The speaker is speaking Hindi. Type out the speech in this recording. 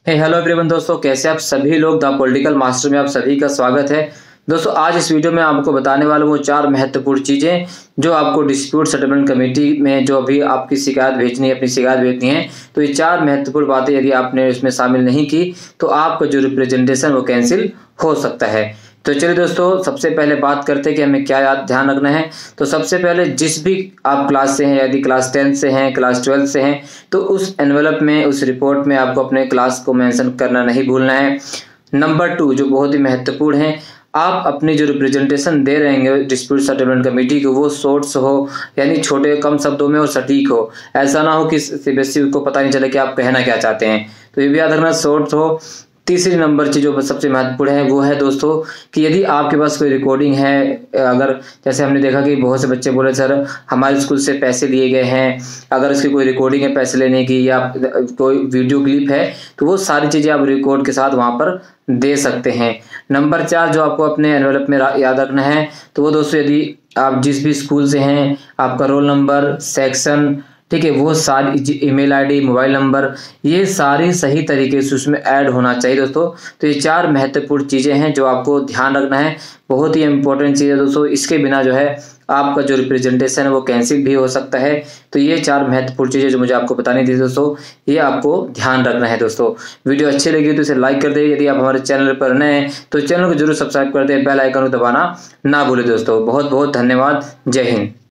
हेलो एवरीवन दोस्तों, कैसे आप सभी लोग द पॉलिटिकल मास्टर में आप सभी का स्वागत है। दोस्तों आज इस वीडियो में आपको बताने वाला हूँ 4 महत्वपूर्ण चीज़ें जो आपको डिस्प्यूट सेटलमेंट कमेटी में जो अभी आपकी शिकायत भेजनी है, अपनी शिकायत भेजनी है, तो ये 4 महत्वपूर्ण बातें यदि आपने इसमें शामिल नहीं की तो आपका जो रिप्रेजेंटेशन वो कैंसिल हो सकता है। तो चलिए दोस्तों, सबसे पहले बात करते हैं कि हमें क्या ध्यान रखना है। तो सबसे पहले जिस भी आप क्लास से हैं, यदि क्लास 10 से हैं, क्लास 12 से हैं, तो उस एनवेलप में, उस रिपोर्ट में आपको अपने क्लास को मेंशन करना नहीं भूलना है। नंबर 2 जो बहुत ही महत्वपूर्ण है, आप अपनी जो रिप्रेजेंटेशन दे रहे हैं डिस्प्यूट सेटलमेंट कमेटी को, वो शॉर्ट्स हो, यानी छोटे कम शब्दों में और सटीक हो। ऐसा ना हो कि सीबीएसई को पता नहीं चले कि आप कहना क्या चाहते हैं, तो ये भी याद रखना, शॉर्ट्स हो। तीसरी नंबर चीज जो सबसे महत्वपूर्ण है वो है दोस्तों कि यदि आपके पास कोई रिकॉर्डिंग है, अगर जैसे हमने देखा कि बहुत से बच्चे बोले सर हमारे स्कूल से पैसे लिए गए हैं, अगर इसकी कोई रिकॉर्डिंग है पैसे लेने की या कोई वीडियो क्लिप है, तो वो सारी चीजें आप रिकॉर्ड के साथ वहां पर दे सकते हैं। नंबर 4 जो आपको अपने एनवेलप में याद रखना है, तो वो दोस्तों यदि आप जिस भी स्कूल से हैं, आपका रोल नंबर, सेक्शन, ठीक है, वो सारी ईमेल आईडी, मोबाइल नंबर, ये सारी सही तरीके से उसमें ऐड होना चाहिए दोस्तों। तो ये 4 महत्वपूर्ण चीज़ें हैं जो आपको ध्यान रखना है, बहुत ही इंपॉर्टेंट चीज़ है दोस्तों। इसके बिना जो है आपका जो रिप्रेजेंटेशन है वो कैंसिल भी हो सकता है। तो ये 4 महत्वपूर्ण चीज़ें जो मुझे आपको बतानी थी दोस्तों, ये आपको ध्यान रखना है दोस्तों। वीडियो अच्छी लगी तो इसे लाइक कर दे, यदि आप हमारे चैनल पर नए हैं तो चैनल को जरूर सब्सक्राइब कर दे, बेल आइकन को दबाना ना भूलें दोस्तों। बहुत बहुत धन्यवाद। जय हिंद।